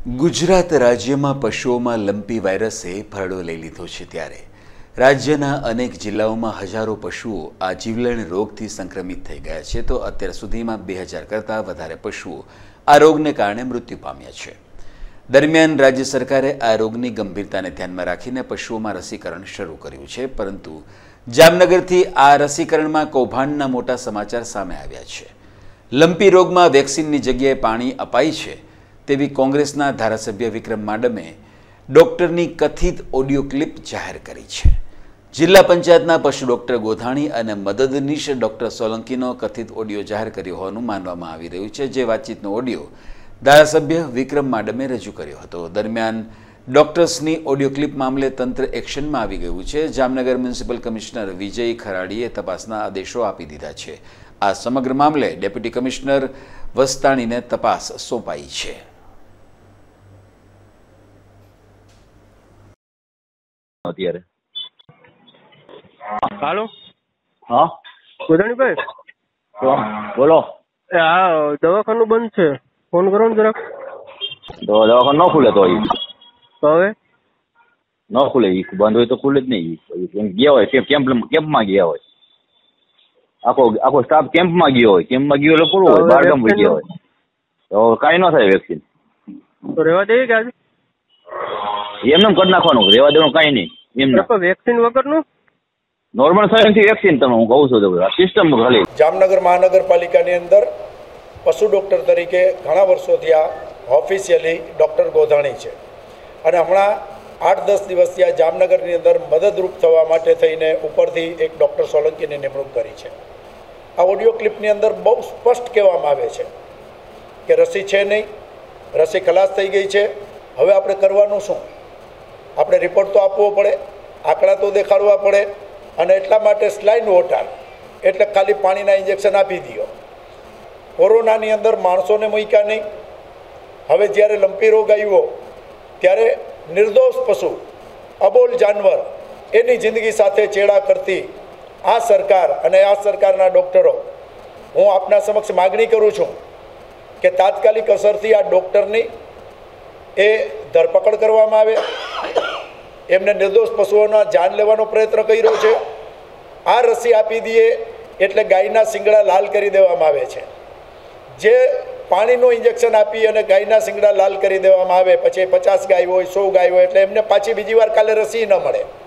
ગુજરાત રાજ્યમાં પશુઓમાં લંપી વાયરસે ભરડો લઈ લીધો છે ત્યારે રાજ્યના અનેક જિલ્લાઓમાં હજારો પશુઓ આ જીવલેણ રોગથી સંક્રમિત થઈ ગયા છે તો અત્યાર સુધીમાં 2000 કરતાં વધારે પશુઓ આ રોગને કારણે મૃત્યુ પામ્યા છે। દરમિયાન રાજ્ય સરકારે આ રોગની ગંભીરતાને ધ્યાનમાં રાખીને પશુઓમાં રસીકરણ શરૂ કર્યું છે, પરંતુ જામનગરથી આ રસીકરણમાં કૌભાંડના મોટા સમાચાર સામે આવ્યા છે। લંપી રોગમાં વેક્સિનની જગ્યાએ પાણી અપાય છે તેવી કોંગ્રેસના ધારાસભ્ય વિક્રમ માડમે ડોક્ટરની કથિત ઓડિયો ક્લિપ જાહેર કરી છે। જિલ્લા પંચાયતના પશુ ડોક્ટર ગોધાણી અને મદદનીશ ડોક્ટર સોલંકીનો કથિત ઓડિયો જાહેર કર્યો હોવાનું માનવામાં આવી રહ્યું છે, જે વાતચીતનો ઓડિયો ધારાસભ્ય વિક્રમ માડમે રજૂ કર્યો હતો। દરમિયાન ડોક્ટર્સની ઓડિયો ક્લિપ મામલે તંત્ર એક્શનમાં આવી ગયું છે। જામનગર મ્યુનિસિપલ કમિશનર વિજય ખરાડીએ તપાસના આદેશો આપી દીધા છે। આ સમગ્ર મામલે ડેપ્યુટી કમિશનર વસ્તાણીને તપાસ સોંપાઈ છે। અત્યારે હાલો હા ગોધાણીભાઈ તો બોલો। આ દવાખાનું બંધ છે, ફોન કરો ને જરાક। તો દવાખાનું ન ખુલે તો તો હવે ન ખુલે, ઈ બંધ હોય તો ખુલે જ નહીં। ઈ ગયા હોય કેમ્પમાં ગયા હોય, આખો સ્ટાફ કેમ્પમાં ગયો હોય, કેમ્પમાં ગયો એટલે પૂરું હોય, બહારગામ ગયા હોય તો કાંઈ ન થાય। વેક્સિન તો રહેવા દઈએ કે આજે એમને કરી નાખવાનું, રહેવા દેવાનું કાંઈ નહીં એમને। વેક્સિન વગરનું નોર્મલ સાયન્સથી વેક્સિન તમે હું કહું છું તો સિસ્ટમ ખાલી। જામનગર મહાનગરપાલિકાની અંદર પશુ ડૉક્ટર તરીકે ઘણા વર્ષોથી આ ઓફિશિયલી ડૉક્ટર ગોધાણી છે અને હમણાં 8-10 દિવસથી આ જામનગરની અંદર મદદરૂપ થવા માટે થઈને ઉપરથી એક ડૉક્ટર સોલંકીની નિમણૂક કરી છે। આ ઓડિયો ક્લિપની અંદર બહુ સ્પષ્ટ કહેવામાં આવે છે કે રસી છે નહીં, રસી ખલાસ થઈ ગઈ છે, હવે આપણે કરવાનું શું? આપણે રિપોર્ટ તો આપવો પડે, આંકડા તો દેખાડવા પડે અને એટલા માટે સ્લાઇન વોટર એટલે ખાલી પાણીના ઇન્જેક્શન આપી દો। કોરોનાની અંદર માણસોને મૂક્યા નહીં। હવે જ્યારે લંપી રોગ આવ્યો ત્યારે નિર્દોષ પશુ, અબોલ જાનવર એની જિંદગી સાથે ચેડા કરતી આ સરકાર અને આ સરકારના ડૉક્ટરો, હું આપના સમક્ષ માગણી કરું છું કે તાત્કાલિક અસરથી આ ડૉક્ટરની એ ધરપકડ કરવામાં આવે। એમને નિર્દોષ પશુઓના જાન લેવાનો પ્રયત્ન કર્યો છે। આ રસી આપી દઈએ એટલે ગાયના શિંગડા લાલ કરી દેવામાં આવે છે। જે પાણીનું ઇન્જેક્શન આપી અને ગાયના શિંગડા લાલ કરી દેવામાં આવે, પછી 50 ગાય હોય 100 ગાય હોય એટલે એમને પાછી બીજી વાર કાલે રસી ન મળે।